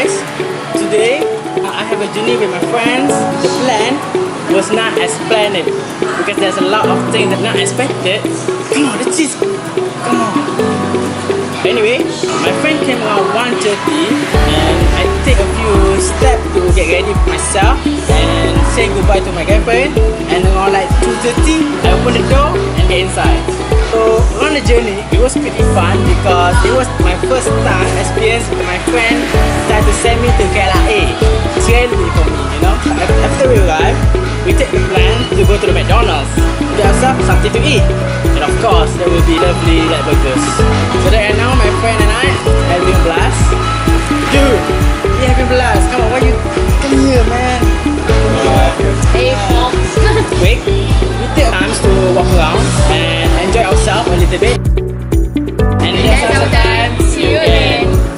guys, today I have a journey with my friends. The plan was not as planned because there's a lot of things that not expected. Come on, let's just come on. Anyway, my friend came around 1:30 and I take a few steps to get ready for myself and say goodbye to my girlfriend, and around like 2:30 I open the door and get inside. So on the journey, it was pretty fun because it was my first time experience with my friend trying to send me to KLIA. It's really new for me, you know. After we arrive, we take the plan to go to the McDonald's to get ourselves something to eat. And of course, there will be lovely like burgers. So right now, my friend and I